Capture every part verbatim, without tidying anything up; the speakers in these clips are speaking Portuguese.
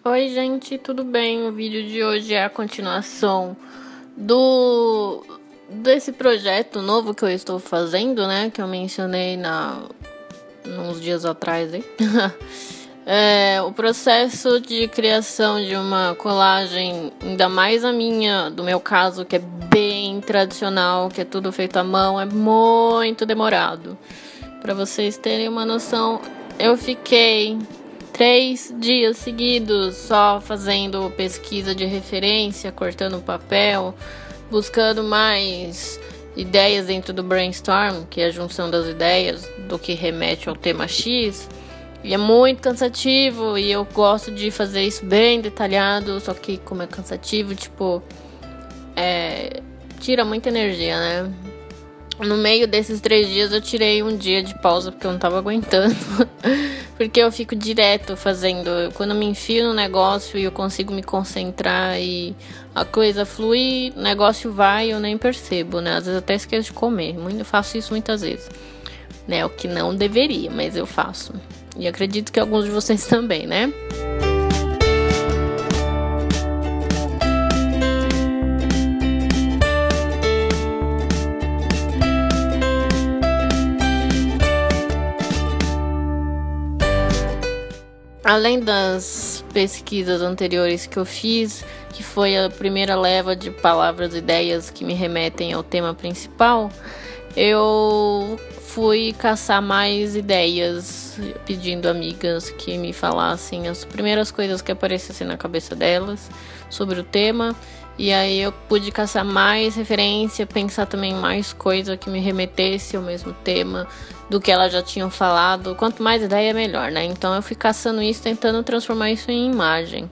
Oi gente, tudo bem? O vídeo de hoje é a continuação do desse projeto novo que eu estou fazendo, né? Que eu mencionei na, uns dias atrás, hein? É, o processo de criação de uma colagem, ainda mais a minha, do meu caso, que é bem tradicional, que é tudo feito à mão, é muito demorado. Para vocês terem uma noção, eu fiquei três dias seguidos só fazendo pesquisa de referência, cortando papel, buscando mais ideias dentro do brainstorm, que é a junção das ideias do que remete ao tema X. E é muito cansativo e eu gosto de fazer isso bem detalhado, só que como é cansativo, tipo, é, tira muita energia, né? No meio desses três dias eu tirei um dia de pausa porque eu não tava aguentando. Porque eu fico direto fazendo. Quando eu me enfio no negócio e eu consigo me concentrar e a coisa flui, o negócio vai e eu nem percebo, né? Às vezes eu até esqueço de comer. Eu faço isso muitas vezes, né? O que não deveria, mas eu faço. E acredito que alguns de vocês também, né? Além das pesquisas anteriores que eu fiz, que foi a primeira leva de palavras e ideias que me remetem ao tema principal, eu fui caçar mais ideias, pedindo amigas que me falassem as primeiras coisas que aparecessem na cabeça delas sobre o tema. E aí eu pude caçar mais referência, pensar também mais coisa que me remetesse ao mesmo tema do que elas já tinham falado. Quanto mais ideia, melhor, né? Então eu fui caçando isso, tentando transformar isso em imagem.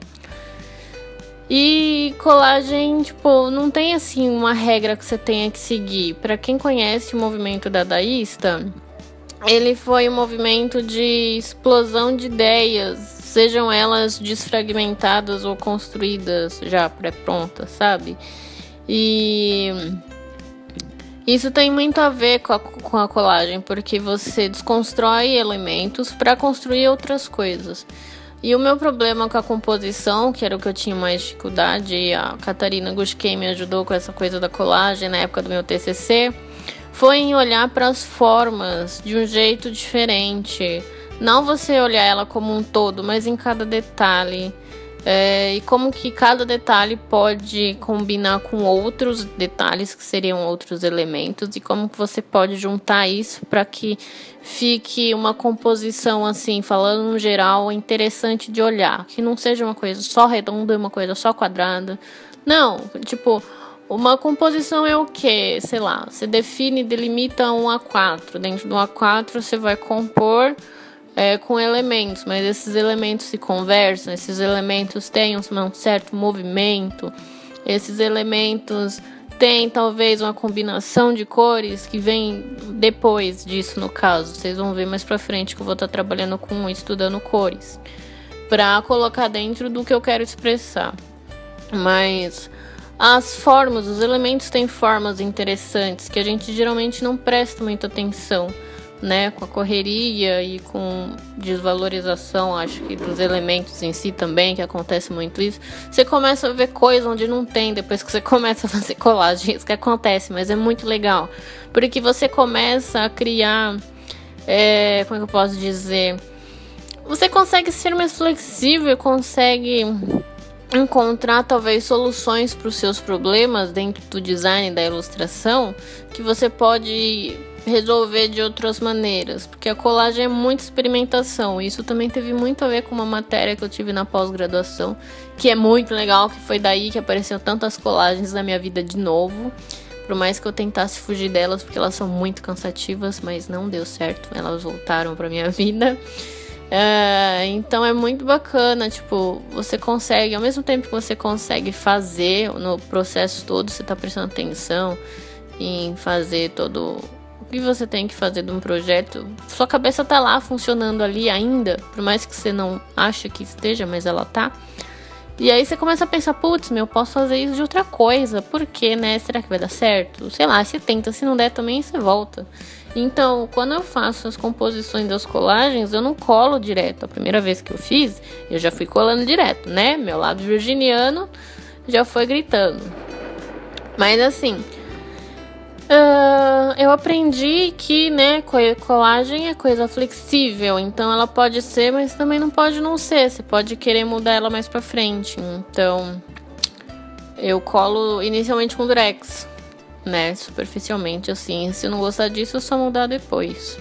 E colagem, tipo, não tem assim uma regra que você tenha que seguir. Para quem conhece o movimento dadaísta, ele foi um movimento de explosão de ideias, sejam elas desfragmentadas ou construídas já pré-prontas, sabe? E isso tem muito a ver com a, com a colagem, porque você desconstrói elementos para construir outras coisas. E o meu problema com a composição, que era o que eu tinha mais dificuldade, e a Catarina Gushken me ajudou com essa coisa da colagem na época do meu T C C, foi em olhar para as formas de um jeito diferente. Não você olhar ela como um todo, mas em cada detalhe. É, e como que cada detalhe pode combinar com outros detalhes que seriam outros elementos. E como que você pode juntar isso para que fique uma composição assim, falando no geral, interessante de olhar. Que não seja uma coisa só redonda, uma coisa só quadrada. Não, tipo... Uma composição é o quê? Sei lá, você define, delimita um A quatro. Dentro do A quatro você vai compor é, com elementos, mas esses elementos se conversam, esses elementos têm um certo movimento, esses elementos têm talvez uma combinação de cores que vem depois disso, no caso. Vocês vão ver mais pra frente que eu vou estar trabalhando com, estudando cores, pra colocar dentro do que eu quero expressar. Mas... as formas, os elementos têm formas interessantes que a gente geralmente não presta muita atenção, né? Com a correria e com desvalorização, acho que dos elementos em si também, que acontece muito isso. Você começa a ver coisa onde não tem depois que você começa a fazer colagem. Isso que acontece, mas é muito legal. Porque você começa a criar, é, como é que eu posso dizer? Você consegue ser mais flexível, consegue... encontrar talvez soluções para os seus problemas dentro do design da ilustração que você pode resolver de outras maneiras, porque a colagem é muita experimentação. Isso também teve muito a ver com uma matéria que eu tive na pós-graduação, que é muito legal, que foi daí que apareceram tantas colagens na minha vida de novo, por mais que eu tentasse fugir delas, porque elas são muito cansativas, mas não deu certo, elas voltaram para minha vida. É, então é muito bacana, tipo, você consegue, ao mesmo tempo que você consegue fazer no processo todo, você tá prestando atenção em fazer todo o que você tem que fazer de um projeto, sua cabeça tá lá funcionando ali ainda, por mais que você não ache que esteja, mas ela tá. E aí você começa a pensar, putz, meu, eu posso fazer isso de outra coisa. Por quê, né? Será que vai dar certo? Sei lá, você tenta, se não der também você volta. Então, quando eu faço as composições das colagens, eu não colo direto. A primeira vez que eu fiz, eu já fui colando direto, né? Meu lado virginiano já foi gritando. Mas assim, uh, eu aprendi que, né, colagem é coisa flexível. Então ela pode ser, mas também não pode não ser. Você pode querer mudar ela mais pra frente. Então, eu colo inicialmente com durex, né, superficialmente, assim. Se não gostar disso, é só mudar depois.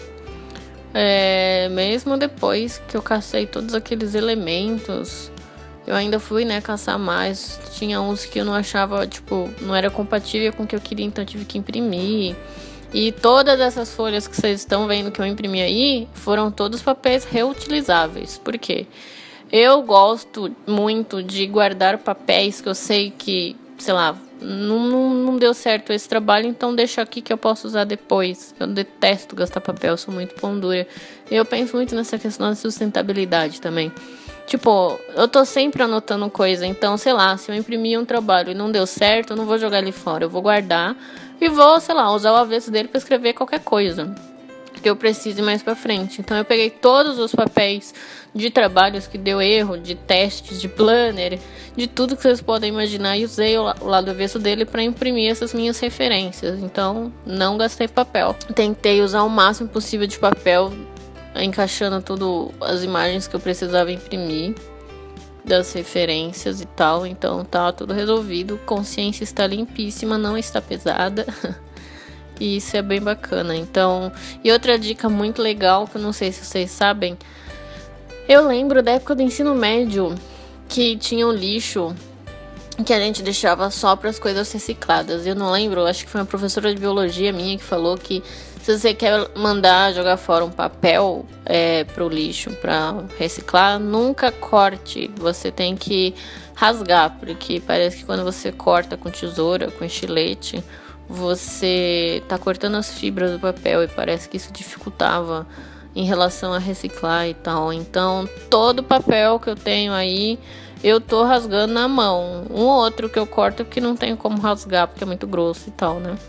É, mesmo depois que eu cacei todos aqueles elementos, eu ainda fui, né, caçar mais. Tinha uns que eu não achava, tipo, não era compatível com o que eu queria, então eu tive que imprimir. E todas essas folhas que vocês estão vendo que eu imprimi aí, foram todos papéis reutilizáveis. Por quê? Eu gosto muito de guardar papéis que eu sei que, sei lá, Não, não, não deu certo esse trabalho, então deixa aqui que eu posso usar depois. Eu detesto gastar papel, sou muito pão dura. Eu penso muito nessa questão da sustentabilidade também. Tipo, eu tô sempre anotando coisa, então, sei lá, se eu imprimir um trabalho e não deu certo, eu não vou jogar ele fora, eu vou guardar e vou, sei lá, usar o avesso dele pra escrever qualquer coisa que eu precise mais pra frente. Então eu peguei todos os papéis de trabalhos que deu erro, de testes, de planner, de tudo que vocês podem imaginar, e usei o lado avesso dele para imprimir essas minhas referências. Então não gastei papel. Tentei usar o máximo possível de papel, encaixando tudo as imagens que eu precisava imprimir, das referências e tal. Então tá tudo resolvido. Consciência está limpíssima, não está pesada. E isso é bem bacana. Então, e outra dica muito legal, que eu não sei se vocês sabem, eu lembro da época do ensino médio que tinha um lixo que a gente deixava só para as coisas recicladas. Eu não lembro, acho que foi uma professora de biologia minha que falou que se você quer mandar jogar fora um papel é, pro lixo para reciclar, nunca corte. Você tem que rasgar, porque parece que quando você corta com tesoura, com estilete, você tá cortando as fibras do papel e parece que isso dificultava em relação a reciclar e tal. Então, todo papel que eu tenho aí, eu tô rasgando na mão. Um ou outro que eu corto porque não tenho como rasgar, porque é muito grosso e tal, né?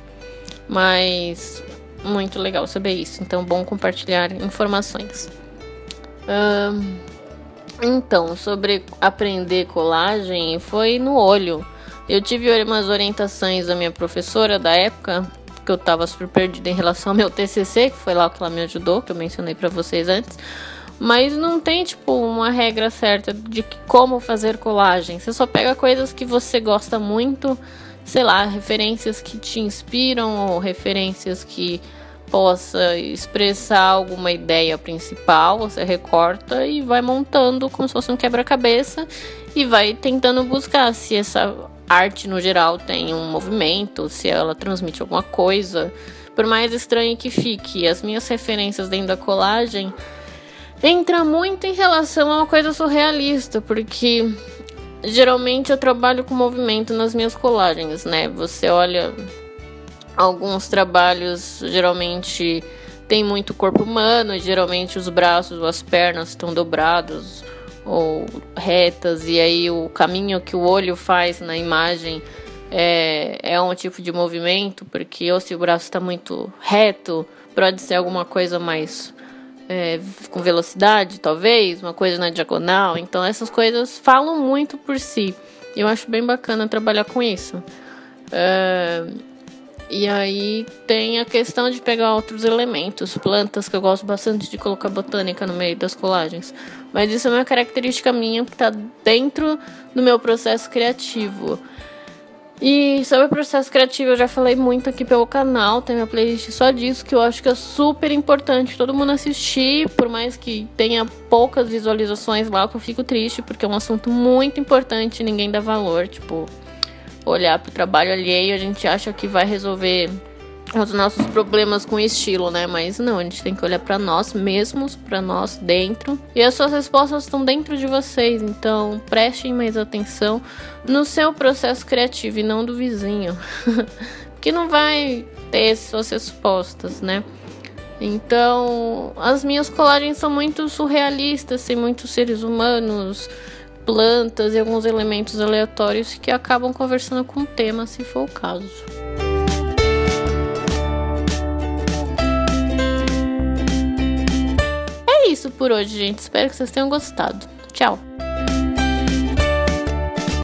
Mas, muito legal saber isso. Então, bom compartilhar informações. Hum, então, sobre aprender colagem, foi no olho. Eu tive umas orientações da minha professora da época, que eu tava super perdida em relação ao meu T C C, que foi lá que ela me ajudou, que eu mencionei pra vocês antes. Mas não tem, tipo, uma regra certa de como fazer colagem. Você só pega coisas que você gosta muito, sei lá, referências que te inspiram ou referências que possa expressar alguma ideia principal, você recorta e vai montando como se fosse um quebra-cabeça e vai tentando buscar se essa arte no geral tem um movimento, se ela transmite alguma coisa, por mais estranho que fique. As minhas referências dentro da colagem entram muito em relação a uma coisa surrealista, porque geralmente eu trabalho com movimento nas minhas colagens, né? Você olha alguns trabalhos, geralmente tem muito corpo humano, geralmente os braços ou as pernas estão dobrados ou retas, e aí o caminho que o olho faz na imagem é, é um tipo de movimento, porque ou se o braço está muito reto, pode ser alguma coisa mais é, com velocidade, talvez, uma coisa na diagonal. Então essas coisas falam muito por si. Eu acho bem bacana trabalhar com isso. É, e aí tem a questão de pegar outros elementos, plantas, que eu gosto bastante de colocar botânica no meio das colagens. Mas isso é uma característica minha que está dentro do meu processo criativo. E sobre o processo criativo eu já falei muito aqui pelo canal, tem minha playlist só disso, que eu acho que é super importante todo mundo assistir, por mais que tenha poucas visualizações lá, que eu fico triste, porque é um assunto muito importante e ninguém dá valor. Tipo, olhar pro trabalho alheio, a gente acha que vai resolver os nossos problemas com estilo, né? Mas não, a gente tem que olhar pra nós mesmos, pra nós dentro. E as suas respostas estão dentro de vocês, então prestem mais atenção no seu processo criativo e não do vizinho, que não vai ter suas respostas, né? Então, as minhas colagens são muito surrealistas, tem muitos seres humanos plantas e alguns elementos aleatórios que acabam conversando com o tema, se for o caso. É isso por hoje, gente. Espero que vocês tenham gostado. Tchau!